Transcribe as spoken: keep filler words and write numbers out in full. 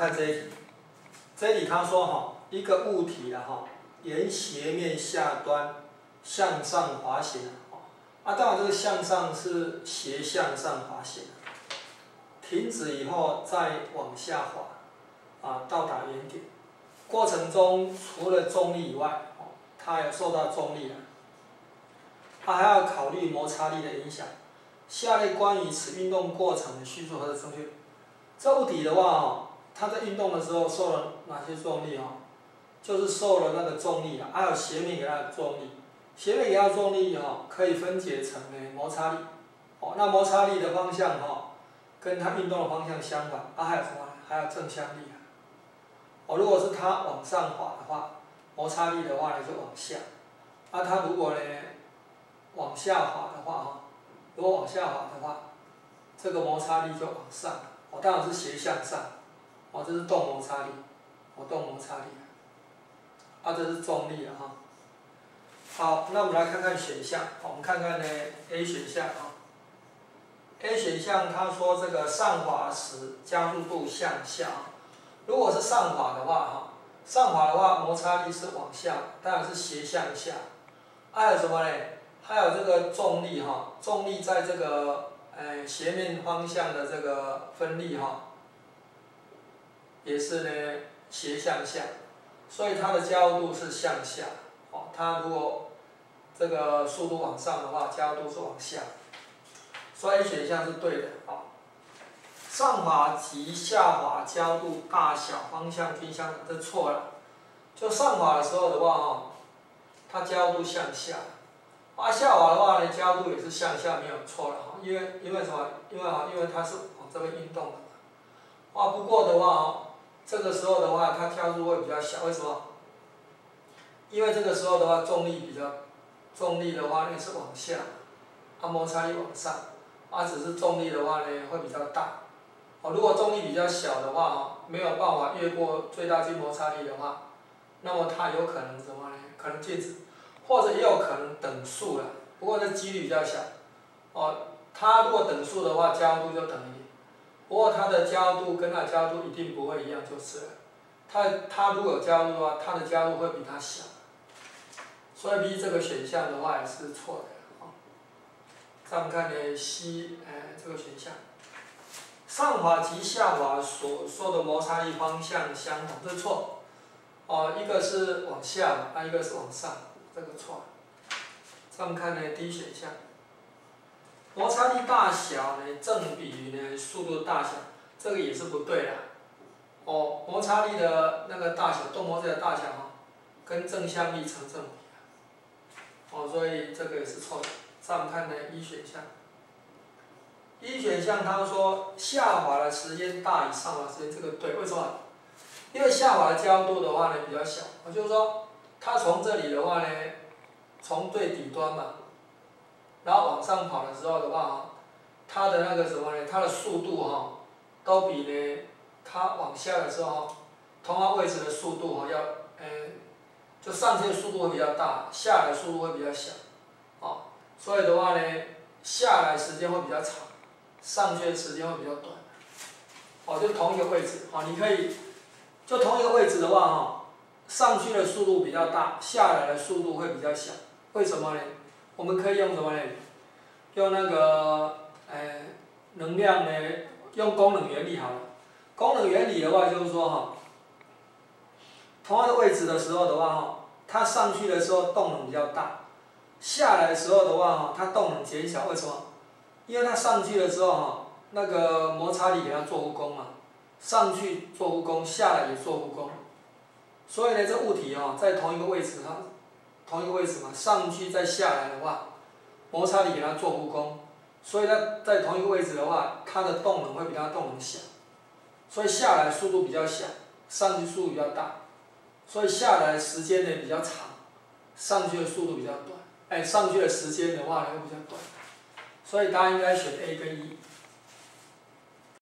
看这一题，这一题他说哈，一个物体啊哈，沿斜面下端向上滑行啊，当然这个向上是斜向上滑行，停止以后再往下滑，啊，到达原点。过程中除了重力以外，哦，它也受到重力了，它还要考虑摩擦力的影响。下列关于此运动过程的叙述何者正确？这物体的话哦，它在运动的时候受了哪些重力哦？就是受了那个重力啊，还有斜面给它的重力。斜面给它的重力哦，可以分解成呢摩擦力。哦，那摩擦力的方向哈，跟它运动的方向相反。啊，还有什么？还有正向力啊。哦，如果是它往上滑的话，摩擦力的话呢就往下。啊，它如果呢往下滑的话哈，如果往下滑的话，这个摩擦力就往上。哦，当然是斜向上。哦，这是动摩擦力。哦，动摩擦力。啊，这是重力了哈。好，那我们来看看选项。我们看看呢 A 选项啊。A 选项他说这个上滑时加速度向下。如果是上滑的话哈，上滑的话摩擦力是往下，当然是斜向下。还有什么呢？还有这个重力哈，重力在这个呃斜面方向的这个分力哈，也是呢斜向下，所以它的加速度是向下。哦，它如果这个速度往上的话，加速度是往下。所以 A 选项是对的啊。上滑及下滑加速度大小方向均相等，这错了。就上滑的时候的话哈，它加速度向下，啊下滑的话呢，加速度也是向下，没有错了哈。因为因为什么？因为啊，因为它是往这边运动的嘛。啊不过的话哈，这个时候的话，它加速度会比较小，为什么？因为这个时候的话，重力比较，重力的话呢是往下，啊摩擦力往上，啊只是重力的话呢会比较大。哦，如果重力比较小的话哈，没有办法越过最大静摩擦力的话，那么它有可能什么呢？可能静止，或者也有可能等速了。不过这几率比较小。哦，它如果等速的话，加速度就等于零。不过它的加速度跟它的加速度一定不会一样就是了。它它如果有加速度的话，它的加速度会比它小。所以 B 这个选项的话也是错的。啊，再我们看呢 C， 哎这个选项。上滑及下滑所受的摩擦力方向相同，这错。哦，一个是往下嘛，啊一个是往上，这个错。再我们看呢 D 选项，摩擦力大小呢正比于呢速度大小，这个也是不对的。哦，摩擦力的那个大小，动摩擦力的大小哈，跟正向力成正比。哦，所以这个也是错的。再我们看呢 E 选项。一选项他说下滑的时间大于上滑时间，这个对，为什么？因为下滑的加速度的话呢比较小，我就是说，它从这里的话呢，从最底端嘛，然后往上跑的时候的话哈，它的那个什么呢？它的速度哈，都比呢，它往下的时候，同样位置的速度哈要，呃，就上去的速度会比较大，下来速度会比较小，哦，所以的话呢，下来时间会比较长。上去的时间会比较短，哦，就同一个位置，哦，你可以，就同一个位置的话，哈，上去的速度比较大，下来的速度会比较小，为什么呢？我们可以用什么呢？用那个，呃，能量呢？用功能原理好了。功能原理的话就是说，哈，同样的位置的时候的话，哈，它上去的时候动能比较大，下来的时候的话，哈，它动能减小，为什么？因为它上去的时候哈，那个摩擦力给它做护工嘛，上去做护工，下来也做护工，所以呢，这物体哈在同一个位置哈，同一个位置嘛，上去再下来的话，摩擦力给它做护工，所以它在同一个位置的话，它的动能会比它动能小，所以下来速度比较小，上去速度比较大，所以下来时间呢比较长，上去的速度比较短，哎，上去的时间的话呢会比较短。所以答案应该选 A 跟 E。